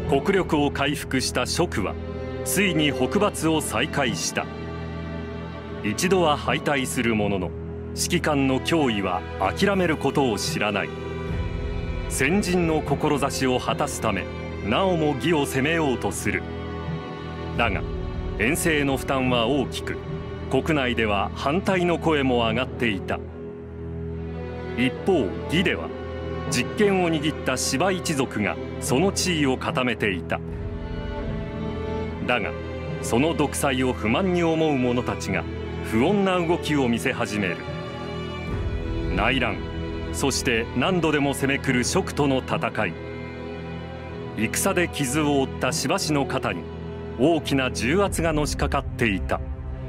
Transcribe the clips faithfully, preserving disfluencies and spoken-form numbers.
国力を回復した蜀はついに北伐を再開した。一度は敗退するものの、指揮官の脅威は諦めることを知らない。先人の志を果たすため、なおも魏を攻めようとする。だが遠征の負担は大きく、国内では反対の声も上がっていた。一方魏では実権を握った柴一族がその地位を固めていた。だがその独裁を不満に思う者たちが不穏な動きを見せ始める。内乱、そして何度でも攻め来る蜀との戦い。戦で傷を負った柴氏の肩に大きな重圧がのしかかっていた。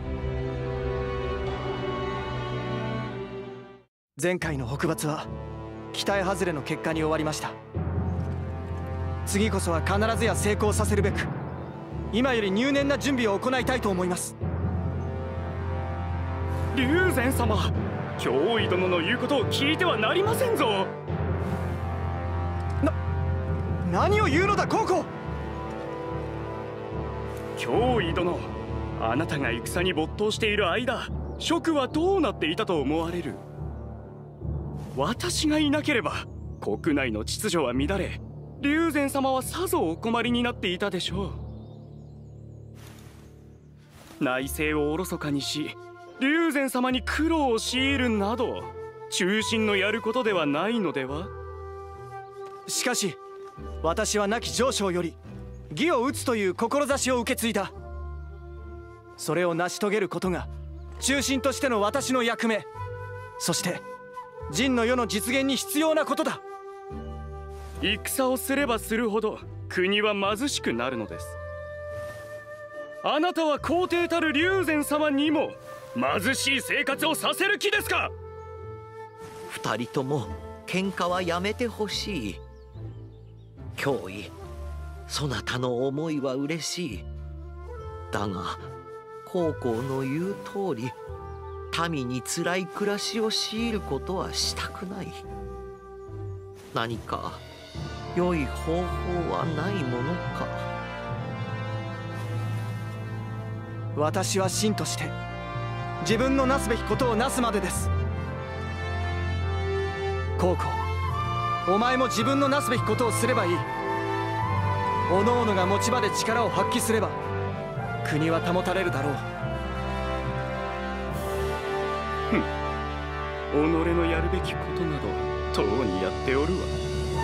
前回の北伐は期待外れの結果に終わりました。次こそは必ずや成功させるべく、今より入念な準備を行いたいと思います。 龍禅様、脅威殿の言うことを聞いてはなりませんぞ。 な、何を言うのだ皇后。 脅威殿、あなたが戦に没頭している間、蜀はどうなっていたと思われる。私がいなければ国内の秩序は乱れ、龍禅様はさぞお困りになっていたでしょう。内政をおろそかにし、龍禅様に苦労を強いるなど、忠臣のやることではないのでは。 しかし私は亡き上将より義を討つという志を受け継いだ。それを成し遂げることが忠臣としての私の役目、そして仁の世の実現に必要なことだ。 戦をすればするほど国は貧しくなるのです。あなたは皇帝たる龍禅様にも貧しい生活をさせる気ですか。 二人とも喧嘩はやめてほしい。脅威、そなたの思いは嬉しい。だが皇后の言う通り、民に辛い暮らしを強いることはしたくない。何か良い方法はないものか。 私は臣として自分のなすべきことをなすまでです。皇后、お前も自分のなすべきことをすればいい。おのおのが持ち場で力を発揮すれば国は保たれるだろう。 ふん、己のやるべきことなどとうにやっておるわ。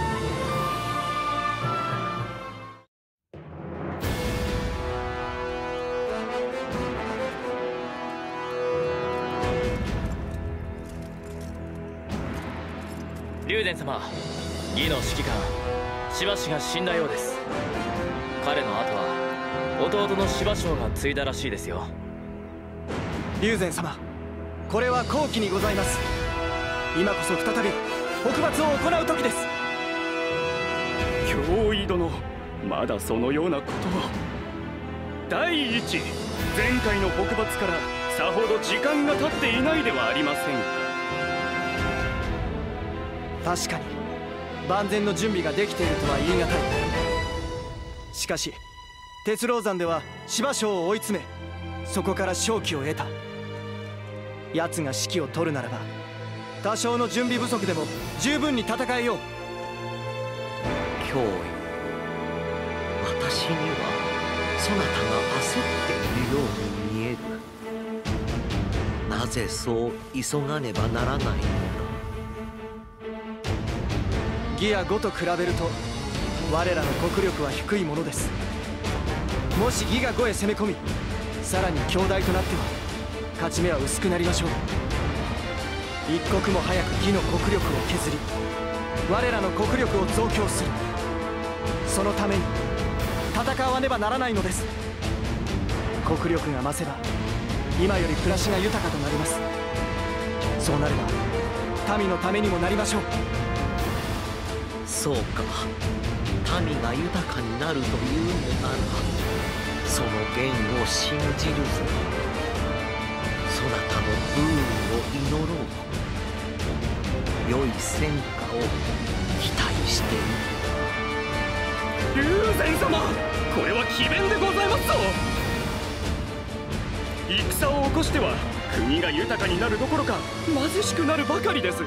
龍禅様、魏の指揮官柴氏が死んだようです。彼の後は弟の柴将が継いだらしいですよ。 龍禅様、これは好機にございます。今こそ再び北伐を行う時です。 脅威殿、まだそのようなことを。第一、前回の北伐からさほど時間が経っていないではありませんか。 確かに万全の準備ができているとは言い難い。しかし鉄郎山では柴将を追い詰め、そこから勝機を得た。奴が指揮を取るならば多少の準備不足でも十分に戦えよう。 脅威、私にはそなたが焦っているように見える。なぜそう急がねばならないのだ。 義や呉と比べると我らの国力は低いものです。もし義が呉へ攻め込み、さらに強大となっては勝ち目は薄くなりましょう。一刻も早く義の国力を削り、我らの国力を増強する。そのために戦わねばならないのです。国力が増せば今より暮らしが豊かとなります。そうなれば民のためにもなりましょう。 そうか、民が豊かになるというのなら、その言を信じるぞ。そなたの武運を祈ろう。良い戦果を期待している。 龍禅様、これは詭弁でございますぞ。戦を起こしては国が豊かになるどころか貧しくなるばかりです。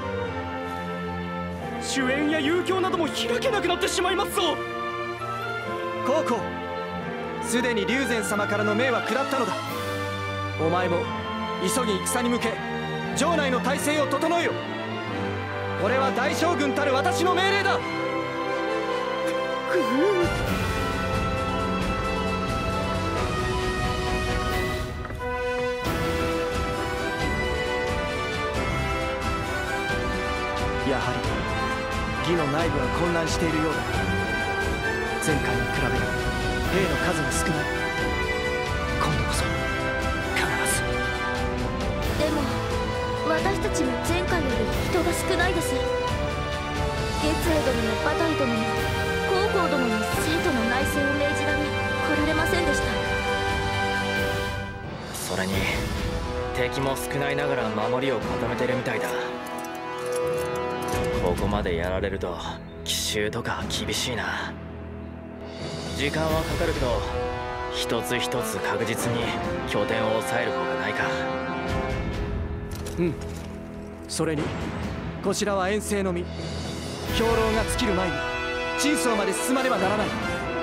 酒宴や遊興なども開けなくなってしまいますぞ。 コウコウ、すでに龍禅様からの命は下ったのだ。お前も急ぎ戦に向け城内の体制を整えよ。これは大将軍たる私の命令だ。やはり魏の内部は混乱しているようだ。前回に比べ兵の数が少ない。今度こそ必ず。 でも私たちも前回より人が少ないです。月英殿や馬隊殿も高校殿に生徒の内政を命じられ来られませんでした。 それに敵も少ないながら守りを固めてるみたいだ。ここまでやられると奇襲とか厳しいな。時間はかかるけど一つ一つ確実に拠点を抑える方がないか。 うん。それにこちらは遠征の身。兵糧が尽きる前に陳倉まで進まねばならない。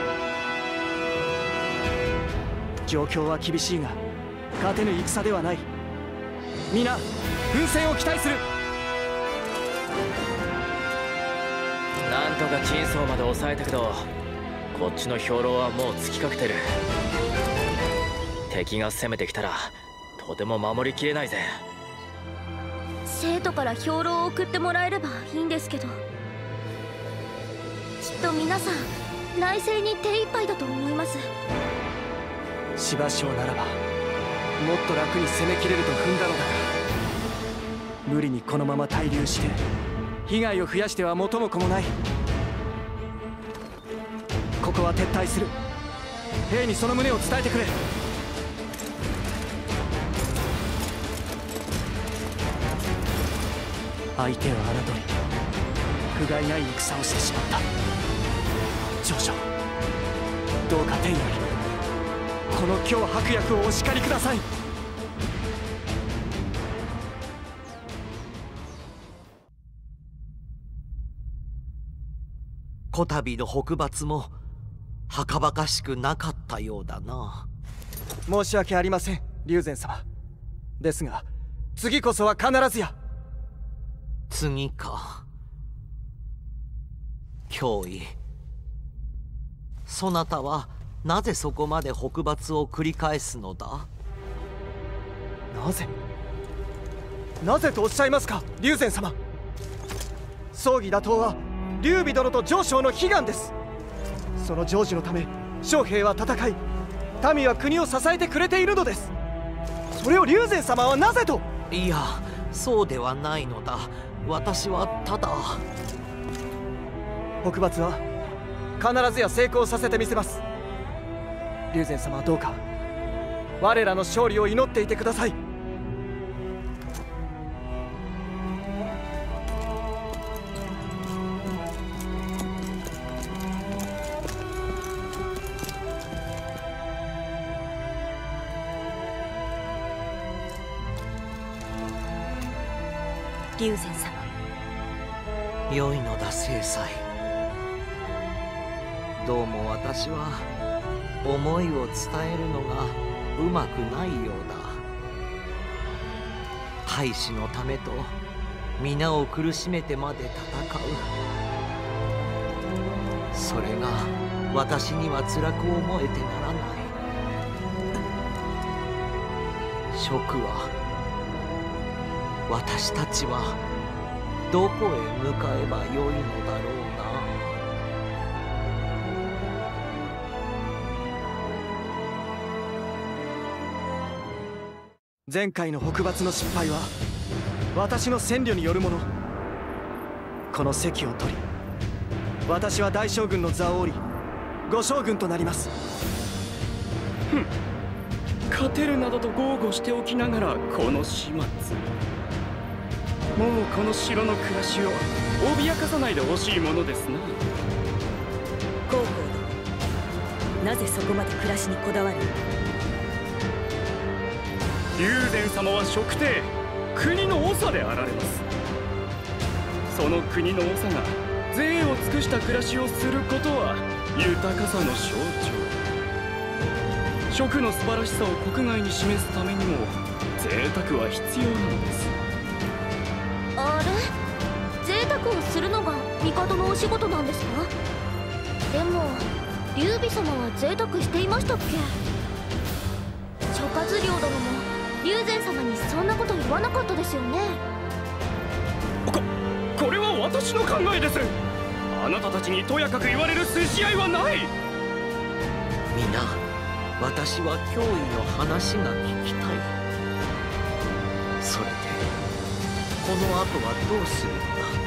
状況は厳しいが勝てぬ戦ではない。皆奮戦を期待する。 なんとか陳倉まで抑えたけどこっちの兵糧はもう尽きかけてる。敵が攻めてきたらとても守りきれないぜ。 生徒から兵糧を送ってもらえればいいんですけど、きっと皆さん内政に手一杯だと思います。 芝生ならばもっと楽に攻めきれると踏んだのだが、無理にこのまま滞留して被害を増やしては元も子もない。ここは撤退する。兵にその旨を伝えてくれ。相手を侮り不甲斐ない戦をしてしまった。丞相、どうか天よりこの今日白薬をお叱りください。 こたびの北伐もはかばかしくなかったようだな。 申し訳ありません龍禅様。ですが次こそは必ずや。 次か。脅威、そなたはなぜそこまで北伐を繰り返すのだ。 なぜなぜとおっしゃいますか龍禅様。葬儀打倒は劉備殿と丞相の悲願です。その成就のため将兵は戦い、民は国を支えてくれているのです。それを龍禅様はなぜと。 いや、そうではないのだ。私はただ。 北伐は必ずや成功させてみせます。龍禅様はどうか我らの勝利を祈っていてください。 龍禅様、 良いのだ正妻。どうも私は思いを伝えるのがうまくないようだ。大使のためと皆を苦しめてまで戦う、それが私には辛く思えてならない。蜀は私たちはどこへ向かえばよいのだろうな。 前回の北伐の失敗は私の戦慮によるもの。この席を取り私は大将軍の座を降り五将軍となります。 ふん、勝てるなどと豪語しておきながらこの始末。もうこの城の暮らしを脅かさないでほしいものですな。 高校殿、 なぜそこまで暮らしにこだわる？ 龍禅様は職帝、国の長であられます。その国の長が贅を尽くした暮らしをすることは豊かさの象徴。職の素晴らしさを国外に示すためにも贅沢は必要なのです。 あれ、贅沢をするのが帝のお仕事なんですか？でも劉備様は贅沢していましたっけ？諸葛亮殿も龍禅様にそんなこと言わなかったですよね。 ここれは私の考えです。あなたたちにとやかく言われる筋合いはない。 皆、私は脅威の話が聞きたい。それでこの後はどうするんだ？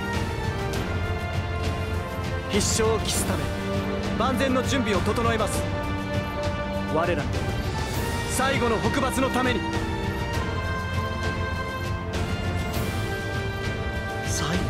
必勝を期すため万全の準備を整えます。我らの最後の北伐のために。 最後、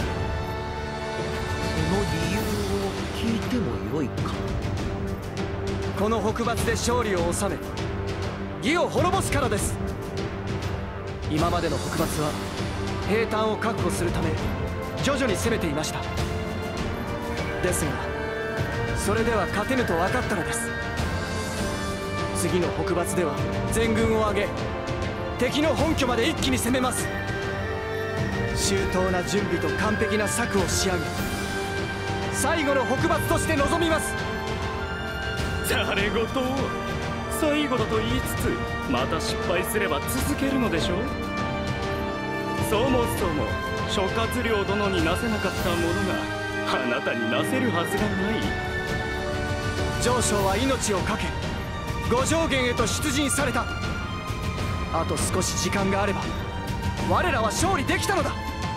その理由を聞いてもよいか？ この北伐で勝利を収め義を滅ぼすからです。今までの北伐は平坦を確保するため徐々に攻めていました。ですがそれでは勝てぬと分かったのです。次の北伐では全軍を挙げ敵の本拠まで一気に攻めます。周到な準備と完璧な策を仕上げ最後の北伐として臨みます。 ざれ言を最後だと言いつつまた失敗すれば続けるのでしょう。そもそも諸葛亮殿になせなかったものがあなたになせるはずがない。 上将は命を懸け五条原へと出陣された。あと少し時間があれば我らは勝利できたのだ。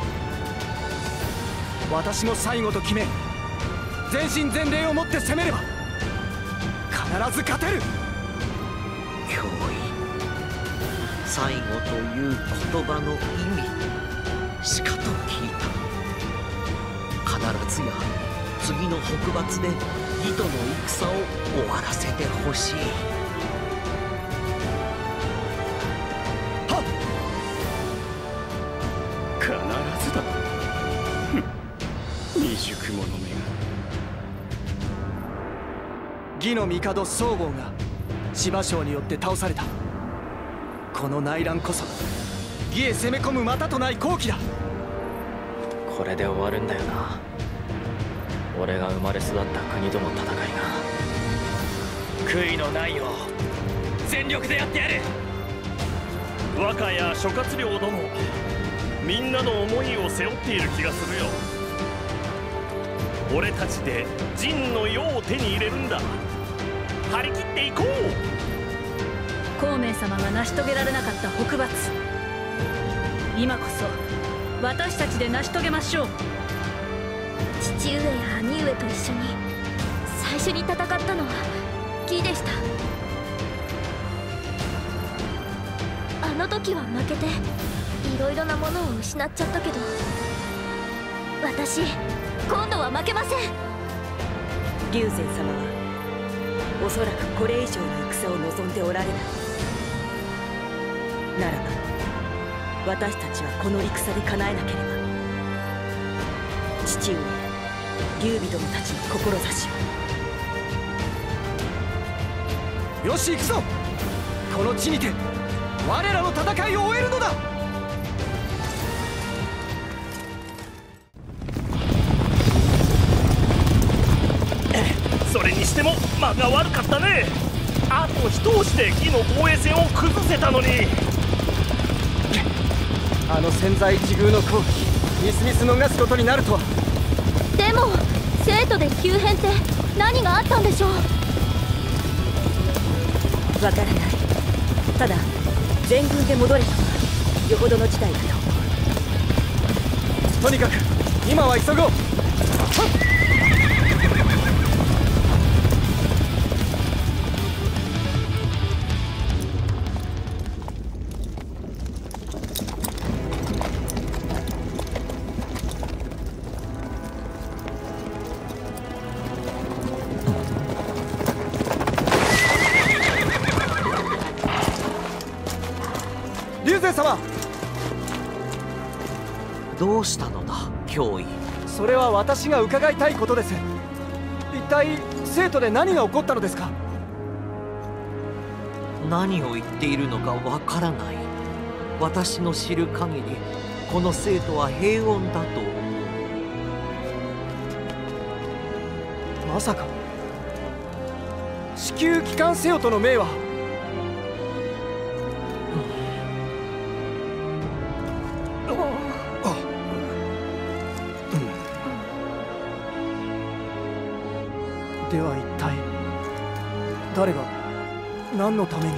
私も最後と決め全身全霊をもって攻めれば必ず勝てる。 脅威、最後という言葉の意味しかと聞いた。必ずや次の北伐で義との戦を終わらせてほしい。 はっ。 必ずだ。未熟者めが。 義の帝曹髦が司馬将によって倒された。この内乱こそ義へ攻め込むまたとない好機だ。 これで終わるんだよな。俺が生まれ育った国との戦いが。悔いのないよう全力でやってやる。 若や諸葛亮殿、みんなの思いを背負っている気がするよ。俺たちで陣の世を手に入れるんだ。張り切っていこう。 孔明様が成し遂げられなかった北伐、今こそ私たちで成し遂げましょう。 父上や兄上と一緒に最初に戦ったのは義でした。あの時は負けていろいろなものを失っちゃったけど、私今度は負けません。 龍禅様はおそらくこれ以上の戦を望んでおられない。ならば私たちはこの戦で叶えなければ父上や劉備殿たちの志を。 よし行くぞ。この地にて我らの戦いを終えるのだ。 それにしても間が悪かったね。あと一押しで義の防衛線を崩せたのに。 あの千載一遇の好機みすみす逃すことになるとは。 でも生徒で急変って何があったんでしょう。 わからない。ただ全軍で戻れたのはよほどの事態だと思う。 とにかく今は急ごう。はっ。 どうしたのだ脅威。 それは私が伺いたいことです。一体生徒で何が起こったのですか？ 何を言っているのかわからない。私の知る限りこの生徒は平穏だと思う。 まさか子宮気管セオとの命は？では一体誰が何のために？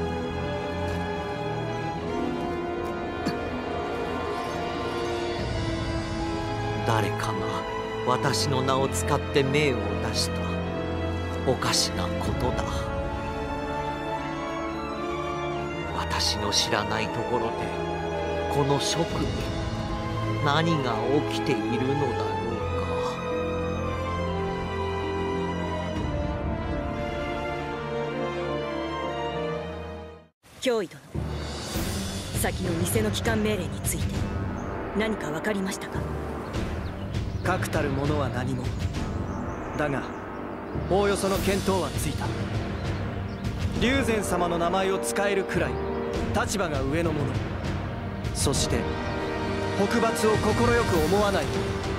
誰かが私の名を使って命を出した。おかしなことだ。私の知らないところでこの諸君に何が起きているのだろうか。 脅威殿、先の偽の帰還命令について何か分かりましたか？ 確たるものは何も。だがおおよその見当はついた。龍禅様の名前を使えるくらい立場が上の者、そして北伐を快く思わない者。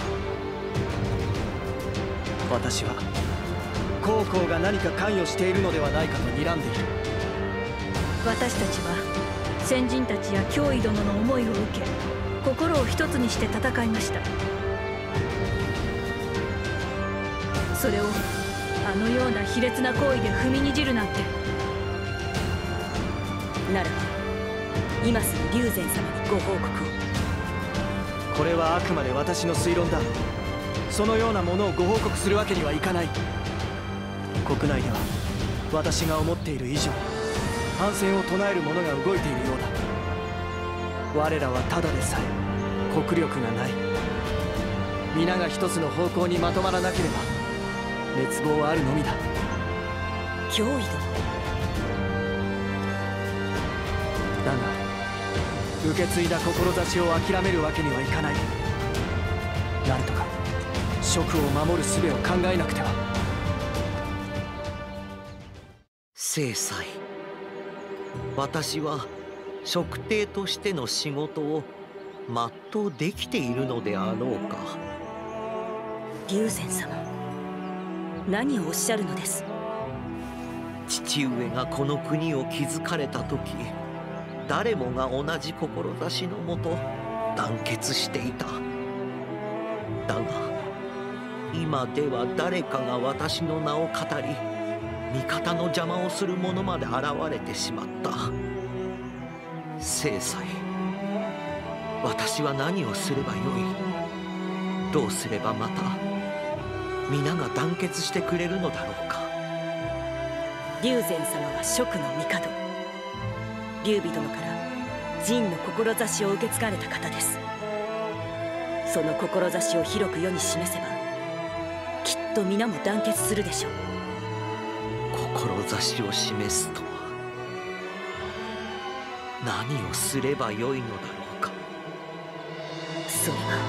私は高校が何か関与しているのではないかと睨んでいる。 私たちは先人たちや脅威殿の思いを受け、心を一つにして戦いました。それをあのような卑劣な行為で踏みにじるなんて。ならば今すぐ龍禅様にご報告を。 これはあくまで私の推論だ。そのようなものをご報告するわけにはいかない。国内では私が思っている以上反戦を唱える者が動いているようだ。我らはただでさえ国力がない。皆が一つの方向にまとまらなければ滅亡はあるのみだ。 脅威殿だが受け継いだ志を諦めるわけにはいかない。なんとか職を守る術を考えなくては。 正妻、私は職帝としての仕事を全うできているのであろうか。 龍禅様、何をおっしゃるのです？ 父上がこの国を築かれた時、誰もが同じ志のもと団結していた。だが今では誰かが私の名を語り、味方の邪魔をする者まで現れてしまった。正妻、私は何をすればよい？どうすればまた皆が団結してくれるのだろうか。 龍禅様は蜀の帝、劉備殿から仁の志を受け継がれた方です。その志を広く世に示せばきっと皆も団結するでしょう。 志を示すとは何をすればよいのだろうか。 それが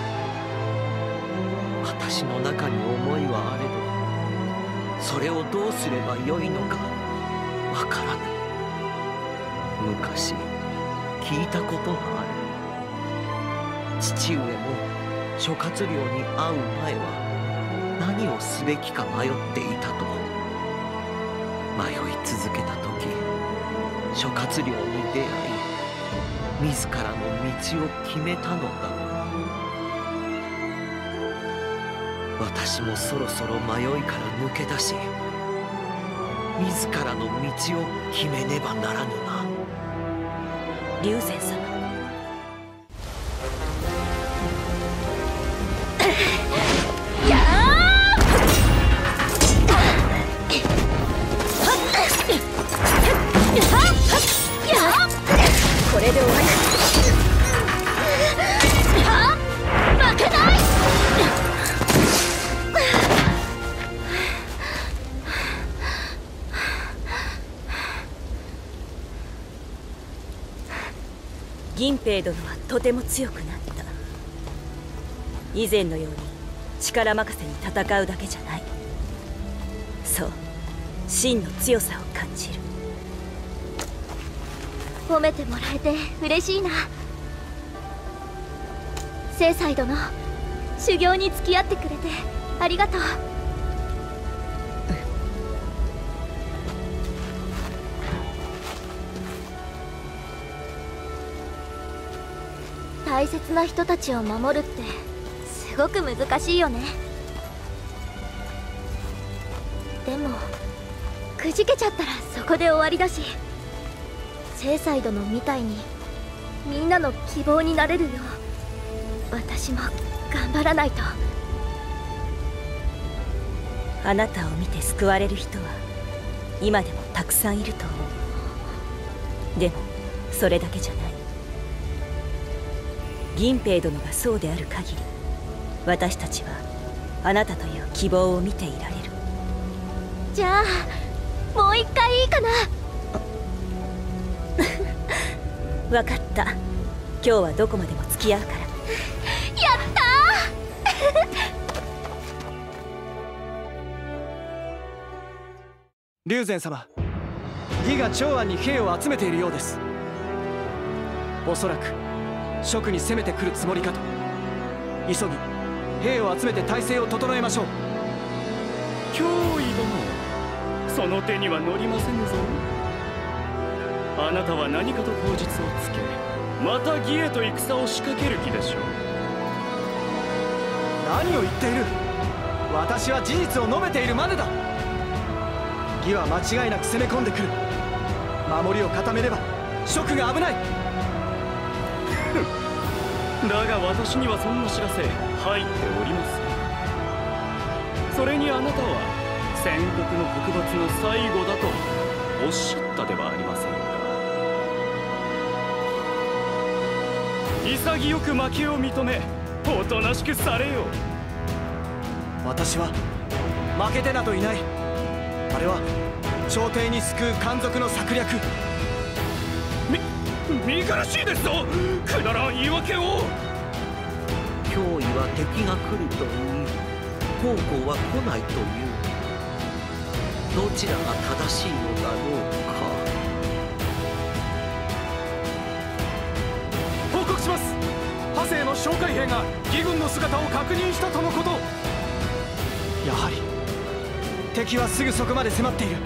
私の中に思いはあれど、それをどうすればよいのかわからぬ。昔聞いたことがある。父上も諸葛亮に会う前は何をすべきか迷っていたと。迷い続けた時、諸葛亮に出会い、自らの道を決めたのだ。私もそろそろ迷いから抜け出し、自らの道を決めねばならぬな。 龍禅様、これで終わり。負けない。銀平殿はとても強くなった。 以前のように力任せに戦うだけじゃない。そう、真の強さを感じる。 褒めてもらえて嬉しいな。聖斎殿、修行に付き合ってくれてありがとう。大切な人たちを守るってすごく難しいよね。でもくじけちゃったらそこで終わりだし、聖斎殿みたいにみんなの希望になれるよう私も頑張らないと。 あなたを見て救われる人は今でもたくさんいると思う。でもそれだけじゃない。銀平殿がそうである限り、私たちはあなたという希望を見ていられる。 じゃあもう一回いいかな。 分かった。今日はどこまでも付き合うから。やったー龍禅様、義が長安に兵を集めているようです。おそらく蜀に攻めてくるつもりかと。急ぎ兵を集めて態勢を整えましょう。 脅威殿、その手には乗りませんぞ。あなたは何かと口実をつけ、また義へと戦を仕掛ける気でしょう。 何を言っている。私は事実を述べているまでだ。義は間違いなく攻め込んでくる。守りを固めれば蜀が危ない。 だが私にはそんな知らせ入っておりません。それにあなたは戦国の国閥の最後だとおっしゃったではありませんか。潔く負けを認め、おとなしくされよ。 私は負けてなどいない。あれは朝廷に救う奸賊の策略。 み見苦しいですぞ、くだらん言い訳を。 脅威は敵が来ると言い、奉公は来ないという。どちらが正しいのだろうか。 報告します。派生の哨戒兵が義軍の姿を確認したとのこと。 やはり敵はすぐそこまで迫っている。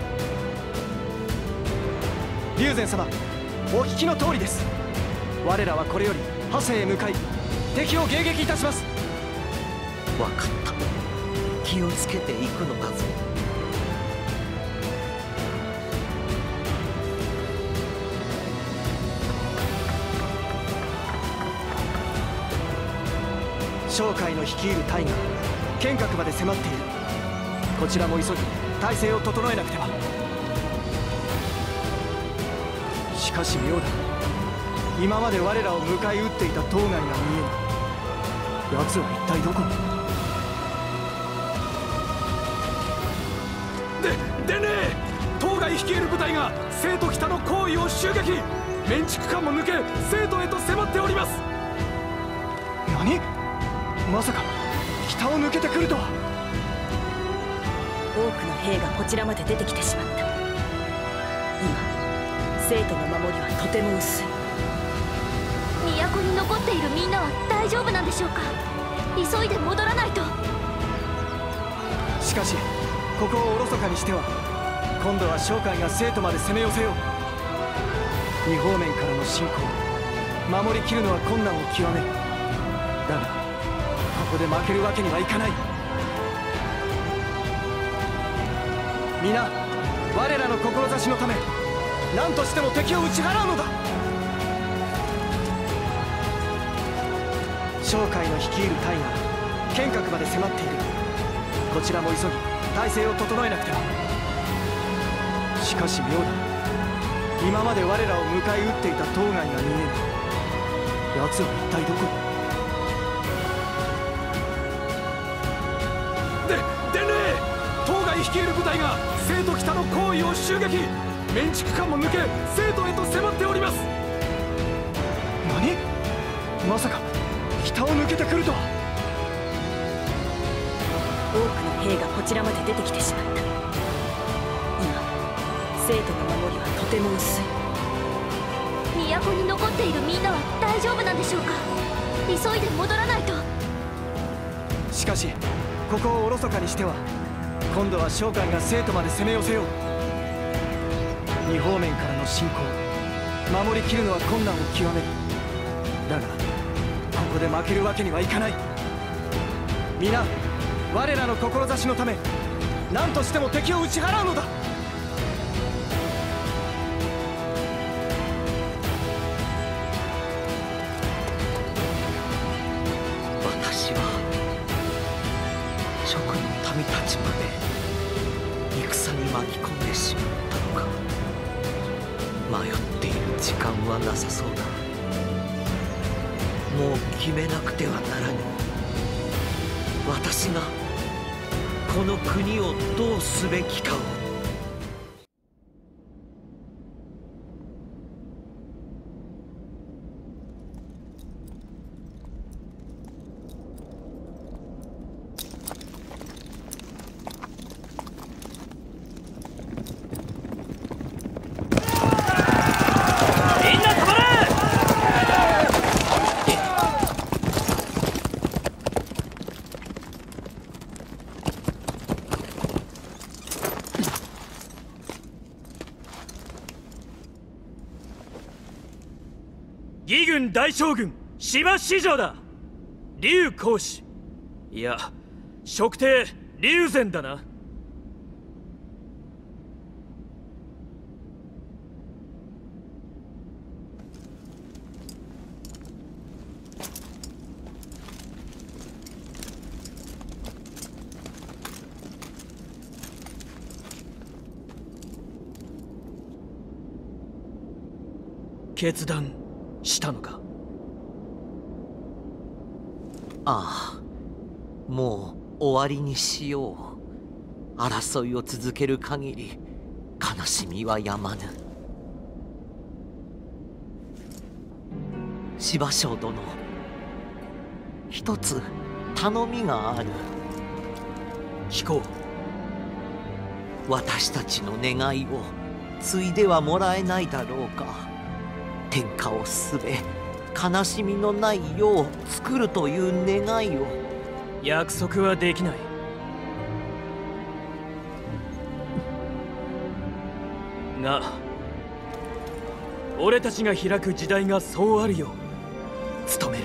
龍禅様、お聞きの通りです。我らはこれより派生へ向かい敵を迎撃いたします。 分かった。気をつけていくのだぞ。 商会の率いる隊が剣閣まで迫っている。こちらも急ぎ態勢を整えなくては。しかし妙だ。今まで我らを迎え撃っていた当該が見えぬ。奴は一体どこに。 で、でねえ、当該率いる部隊が生徒北の包囲を襲撃。メンチク間も抜け生徒へと迫っております。 何？まさか北を抜けてくるとは。 多くの兵がこちらまで出てきてしまった。今生徒の守りはとても薄い。 都に残っているみんなは大丈夫なんでしょうか。急いで戻らないと。 しかしここをおろそかにしては今度は商会が生徒まで攻め寄せよう。二方面からの侵攻、守りきるのは困難を極める。だがここで負けるわけにはいかない。皆我らの志のため何としても敵を打ち払うのだ。商会の率いる隊が剣閣まで迫っている。こちらも急ぎ態勢を整えなくては。しかし妙だ。今まで我らを迎え撃っていた当該が見えぬ。奴は一体どこに。 で、でねえ、当該率いる部隊が生徒北の包囲を襲撃。メンチク間も抜け生徒へと迫っております。 何？まさか北を抜けてくるとは。 多くの兵がこちらまで出てきてしまった。今生徒の守りはとても薄い。 都に残っているみんなは大丈夫なんでしょうか。急いで戻らないと。 しかしここをおろそかにしては今度は商会が生徒まで攻め寄せよう。二方面からの侵攻、守りきるのは困難を極める。だがここで負けるわけにはいかない。皆我らの志のため何としても敵を打ち払うのだ。 私は蜀の民たちまで戦に巻き込んでしまったのか。迷っている時間はなさそうだ。もう決めなくてはならぬ。私がこの国をどうすべきかを。 義軍大将軍芝四条だ。劉公子、いや職帝劉禅だな。決断したのか。 ああ、もう終わりにしよう。争いを続ける限り悲しみはやまぬ。柴将殿、一つ頼みがある。 聞こう。私たちの願いを継いではもらえないだろうか。天下をすべ悲しみのない世を作るという願いを。 約束はできない。が俺たちが開く時代がそうあるよう努める。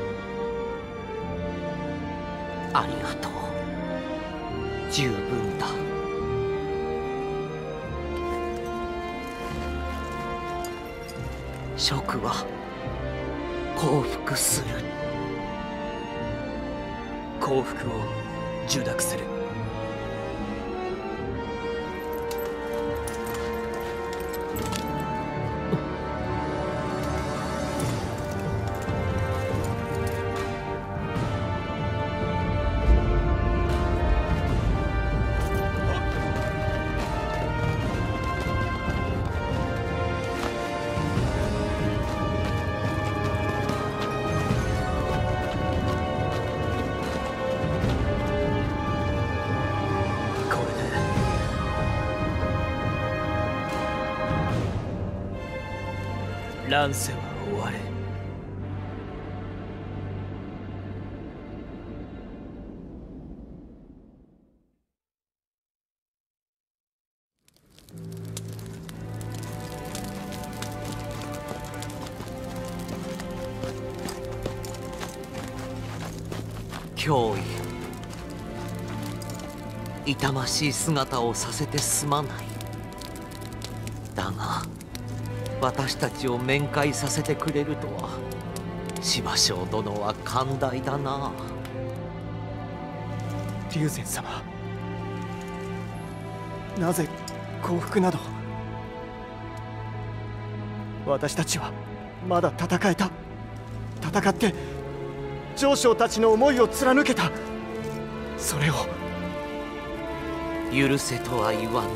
ありがとう。十分だ。蜀は降伏する。 降伏を受諾する。乱世は終われ。 脅威、痛ましい姿をさせてすまない。だが私たちを面会させてくれるとは、柴将殿は寛大だな。 龍禅様、なぜ降伏など。私たちはまだ戦えた。戦って上将たちの思いを貫けた。それを許せとは言わぬ。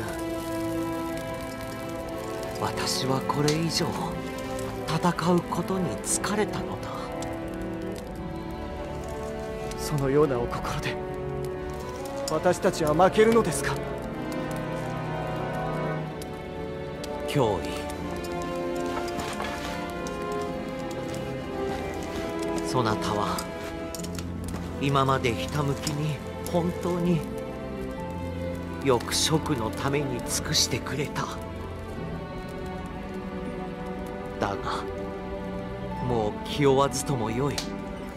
私はこれ以上戦うことに疲れたのだ。 そのようなお心で私たちは負けるのですか？ 脅威、そなたは今までひたむきに本当によく蜀のために尽くしてくれた。だがもう気負わずともよい。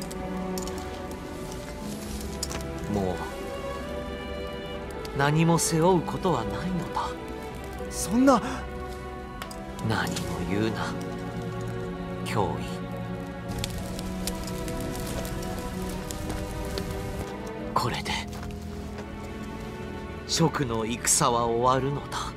もう何も背負うことはないのだ。 そんな。 何も言うな、脅威。これで蜀の戦は終わるのだ。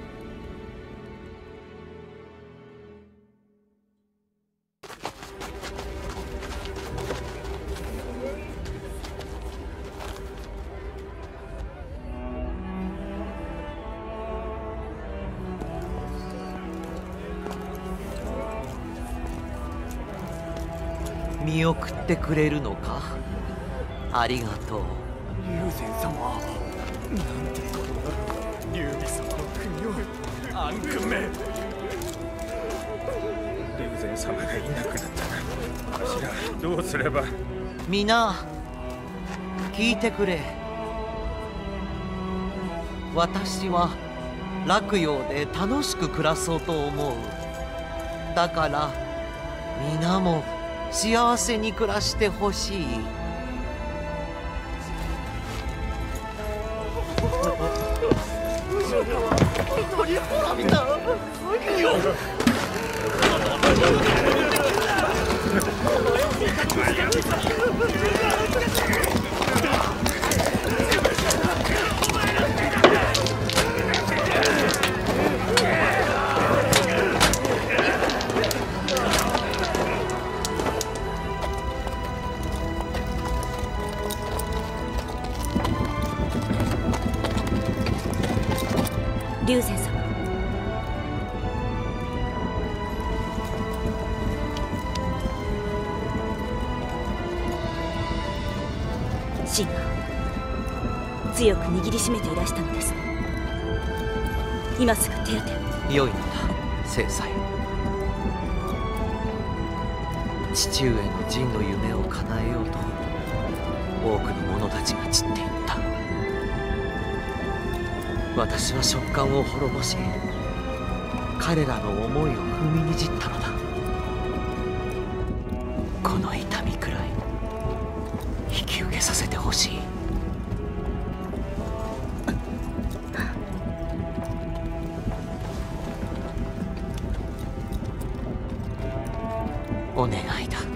見送ってくれるのか？ありがとう。 龍禅様、なんてことだ。劉備様の国を暗君め。 龍禅様がいなくなったらわしらどうすれば。 皆聞いてくれ。私は洛陽で楽しく暮らそうと思う。だから皆も幸せに暮らしてほしい。 龍禅様、秦が強く握りしめていらしたのです。今すぐ手当てを。 良いのだ、正妻。父上の陣の夢を叶えようと多くの者たちが散っていった。私は蜀漢を滅ぼし、彼らの思いを踏みにじったのだ。この痛みくらい引き受けさせてほしい。お願いだ。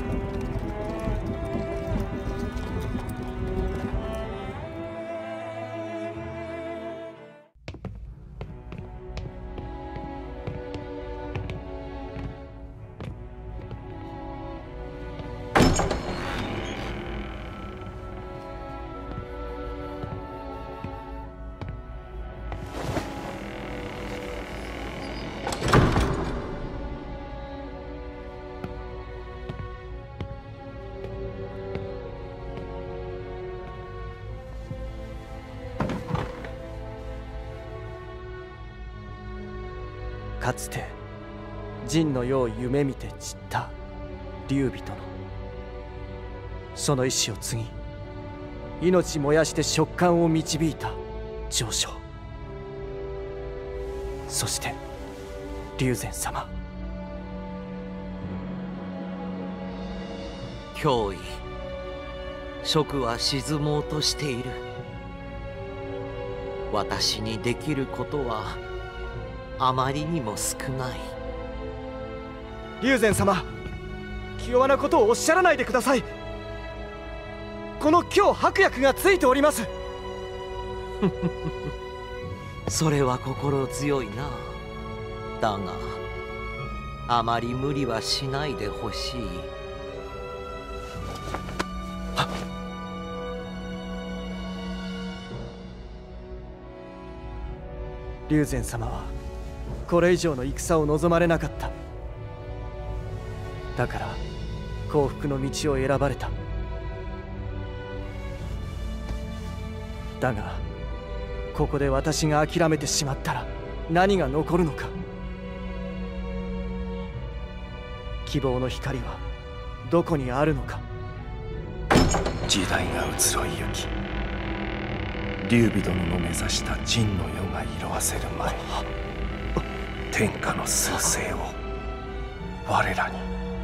かつて陣の世を夢見て散った劉備殿、その意志を継ぎ命燃やして蜀漢を導いた丞相、そして龍禅様。 脅威、蜀は沈もうとしている。私にできることはあまりにも少ない。 龍禅様、気弱なことをおっしゃらないでください。この今日白薬がついております。 それは心強いな。だがあまり無理はしないでほしい。 龍禅様はこれ以上の戦を望まれなかった。だから幸福の道を選ばれた。 だがここで私が諦めてしまったら何が残るのか。希望の光はどこにあるのか。 時代が移ろいゆき、劉備殿の目指した仁の世が色あせる前に天下の趨勢を我らに。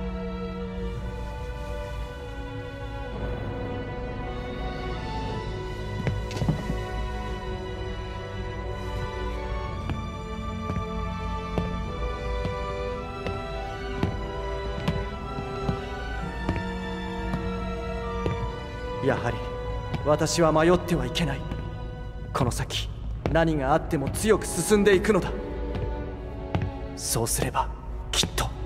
やはり私は迷ってはいけない。この先何があっても強く進んでいくのだ。そうすればきっと。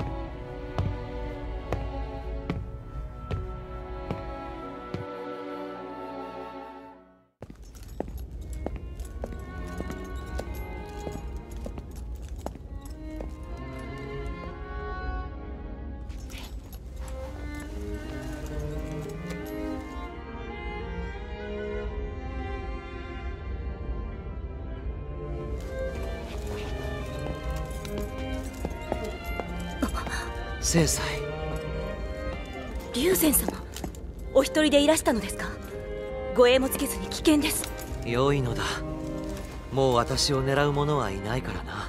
正妻、 龍禅様、お一人でいらしたのですか？護衛もつけずに危険です。 良いのだ。もう私を狙う者はいないからな。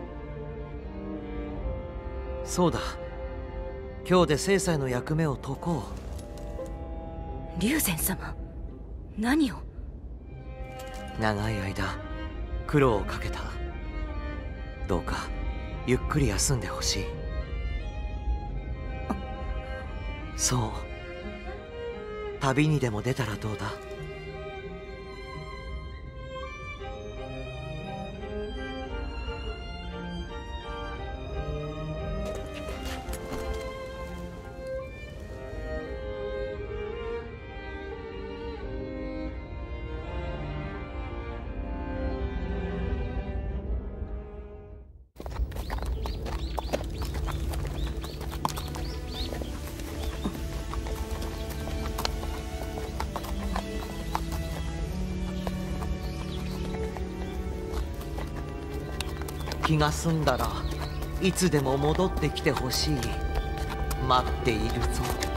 そうだ、今日で正妻の役目を解こう。龍禅様、何を？ 長い間苦労をかけた。どうかゆっくり休んでほしい。そう、旅にでも出たらどうだ？気が済んだらいつでも戻ってきてほしい。待っているぞ。